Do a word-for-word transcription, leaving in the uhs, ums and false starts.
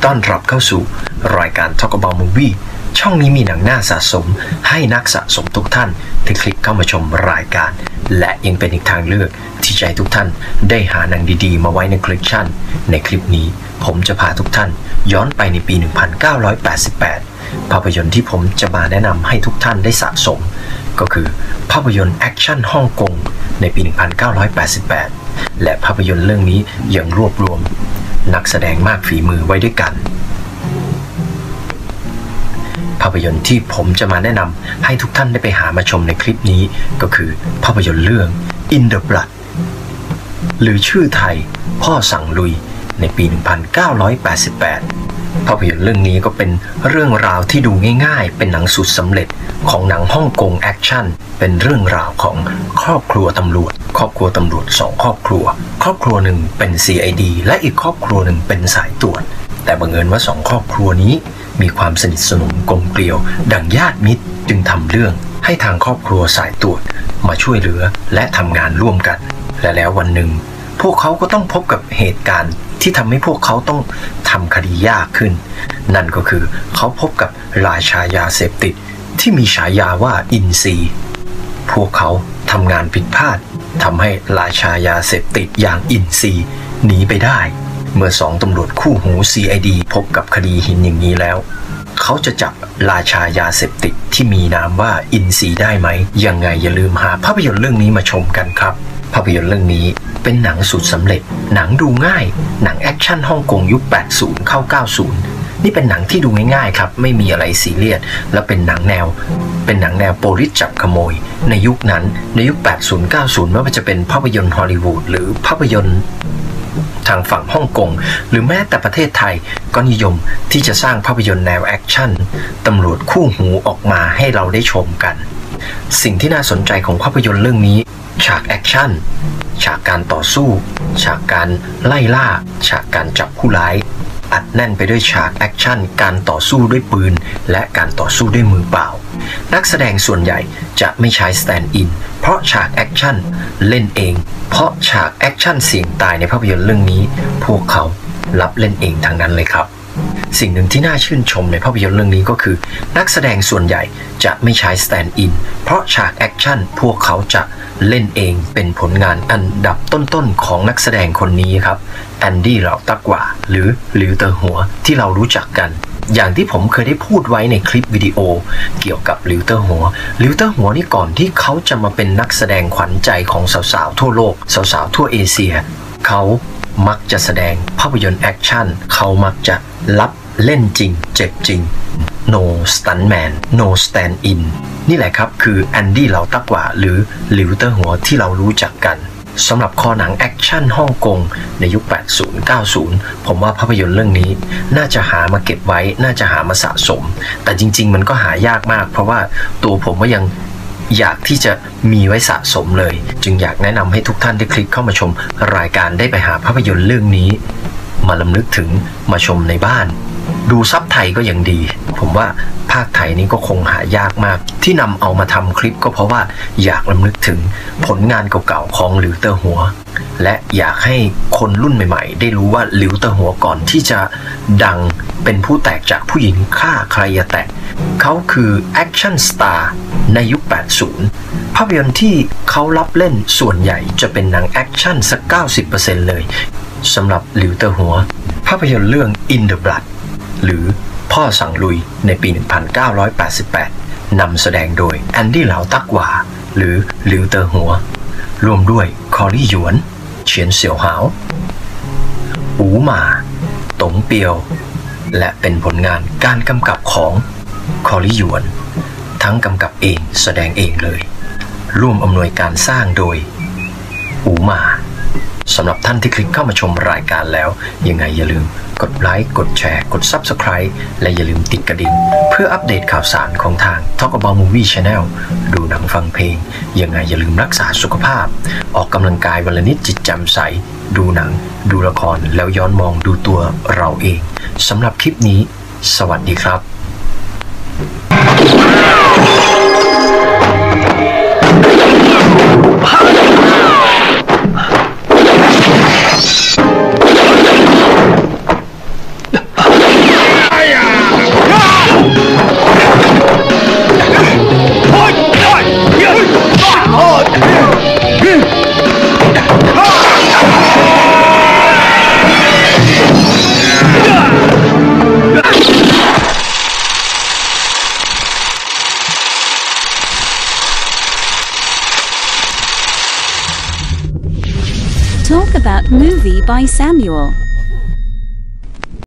ต้อนรับเข้าสู่รายการ Talk About Movie ช่องนี้มีหนังน่าสะสมให้นักสะสมทุกท่านที่คลิกเข้ามาชมรายการและยังเป็นอีกทางเลือกที่จะให้ทุกท่านได้หาหนังดีๆมาไว้ในคอลเลกชันในคลิปนี้ผมจะพาทุกท่านย้อนไปในปี หนึ่งพันเก้าร้อยแปดสิบแปด ภาพยนตร์ที่ผมจะมาแนะนำให้ทุกท่านได้สะสมก็คือภาพยนตร์แอคชั่นฮ่องกงในปี หนึ่งพันเก้าร้อยแปดสิบแปด และภาพยนตร์เรื่องนี้ยังรวบรวมนักแสดงมากฝีมือไว้ด้วยกันภาพยนตร์ที่ผมจะมาแนะนำให้ทุกท่านได้ไปหามาชมในคลิปนี้ก็คือภาพยนตร์เรื่อง In the Blood หรือชื่อไทยพ่อสั่งลุยในปี หนึ่งพันเก้าร้อยแปดสิบแปด ภาพยนตร์เรื่องนี้ก็เป็นเรื่องราวที่ดูง่ายๆเป็นหนังสุดสำเร็จของหนังฮ่องกงแอคชั่นเป็นเรื่องราวของครอบครัวตำรวจครอบครัวตำรวจสองครอบครัวครอบครัวหนึ่งเป็น ซี ไอ ดี และอีกครอบครัวหนึ่งเป็นสายตรวจแต่บังเอิญว่าสองครอบครัวนี้มีความสนิทสนมกลมเกลียวดังญาติมิตรจึงทำเรื่องให้ทางครอบครัวสายตรวจมาช่วยเหลือและทำงานร่วมกันและแล้ววันหนึ่งพวกเขาก็ต้องพบกับเหตุการณ์ที่ทำให้พวกเขาต้องทำคดียากขึ้นนั่นก็คือเขาพบกับราชายาเสพติดที่มีฉายาว่าอินซีพวกเขาทำงานผิดพลาดทำให้ราชายาเสพติดอย่างอินซีหนีไปได้เมื่อสองตำรวจคู่หู ซี ไอ ดี พบกับคดีหินอย่างนี้แล้วเขาจะจับราชายาเสพติดที่มีนามว่าอินซีได้ไหมยังไงอย่าลืมหาภาพยนตร์เรื่องนี้มาชมกันครับภาพยนตร์เรื่องนี้เป็นหนังสุดสำเร็จหนังดูง่ายหนังแอคชั่นฮ่องกงยุคแปดสิบเข้าเก้าสิบนี่เป็นหนังที่ดูง่ายๆครับไม่มีอะไรซีเรียสและเป็นหนังแนวเป็นหนังแนวโปลิสจับขโมยในยุคนั้นในยุคแปดสิบ เก้าสิบไม่ว่าจะเป็นภาพยนตร์ฮอลลีวูดหรือภาพยนตร์ทางฝั่งฮ่องกงหรือแม้แต่ประเทศไทยก็นิยมที่จะสร้างภาพยนตร์แนวแอคชั่นตำรวจคู่หูออกมาให้เราได้ชมกันสิ่งที่น่าสนใจของภาพยนตร์เรื่องนี้ฉากแอคชั่นฉากการต่อสู้ฉากการไล่ล่าฉากการจับผู้ร้ายอัดแน่นไปด้วยฉากแอคชั่นการต่อสู้ด้วยปืนและการต่อสู้ด้วยมือเปล่านักแสดงส่วนใหญ่จะไม่ใช้สแตนด์อินเพราะฉากแอคชั่นเล่นเองเพราะฉากแอคชั่นเสี่ยงตายในภาพยนตร์เรื่องนี้พวกเขารับเล่นเองทั้งนั้นเลยครับสิ่งหนึ่งที่น่าชื่นชมในภาพยนตร์เรื่องนี้ก็คือนักแสดงส่วนใหญ่จะไม่ใช้สแตนด์อินเพราะฉากแอคชั่นพวกเขาจะเล่นเองเป็นผลงานอันดับต้นๆของนักแสดงคนนี้ครับแอนดี้เหล่าตักหว่าหรือหลิวเตอหัวที่เรารู้จักกันอย่างที่ผมเคยได้พูดไว้ในคลิปวิดีโอเกี่ยวกับหลิวเตอหัวหลิวเตอหัวนี่ก่อนที่เขาจะมาเป็นนักแสดงขวัญใจของสาวๆทั่วโลกสาวๆทั่วเอเชียเขามักจะแสดงภาพยนตร์แอคชั่นเขามักจะรับเล่นจริงเจ็บจริง no stuntman no stand in นี่แหละครับคือแอนดี้เหล่าตักหว่าหรือหลิวเตอหัวที่เรารู้จักกันสำหรับคอหนังแอคชั่นฮ่องกงในยุคแปดสิบ เก้าสิบผมว่าภาพยนตร์เรื่องนี้น่าจะหามาเก็บไว้น่าจะหามาสะสมแต่จริงๆมันก็หายากมากเพราะว่าตัวผมก็ยังอยากที่จะมีไว้สะสมเลยจึงอยากแนะนำให้ทุกท่านได้คลิกเข้ามาชมรายการได้ไปหาภาพยนตร์เรื่องนี้มาลำลึกถึงมาชมในบ้านดูซับไทยก็ยังดีผมว่าภาคไทยนี้ก็คงหายากมากที่นำเอามาทำคลิปก็เพราะว่าอยากลำลึกถึงผลงานเก่าๆของหลิวเตอหัวและอยากให้คนรุ่นใหม่ๆได้รู้ว่าหลิวเตอหัวก่อนที่จะดังเป็นผู้แตกจากผู้หญิงฆ่าใครอย่าแตะเขาคือแอคชั่นสตาร์ในยุคแปดสิบภาพยนตร์ที่เขารับเล่นส่วนใหญ่จะเป็นหนังแอคชั่นสัก เก้าสิบเปอร์เซ็นต์ เลยสำหรับหลิวเตอหัวภาพยนตร์เรื่อง In the Blood หรือพ่อสั่งลุยในปี หนึ่งพันเก้าร้อยแปดสิบแปด นำแสดงโดยแอนดี้เหลาตักหว่าหรือหลิวเตอหัวรวมด้วยคอลี่หยวนเฉียนเสี่ยวหาวอูหม่าตงเปียวและเป็นผลงานการกำกับของคอลี่หยวนทั้งกำกับเองแสดงเองเลยร่วมอำนวยการสร้างโดยอูหม่าสำหรับท่านที่คลิกเข้ามาชมรายการแล้วยังไงอย่าลืมกดไลค์กดแชร์กด ซับสไครบ์ และอย่าลืมติดกระดิ่งเพื่ออัปเดตข่าวสารของทาง Talk About Movie Channel ดูหนังฟังเพลงยังไงอย่าลืมรักษาสุขภาพออกกำลังกายวันละนิดจิตแจ่มใสดูหนังดูละครแล้วย้อนมองดูตัวเราเองสำหรับคลิปนี้สวัสดีครับ Movie by Samuel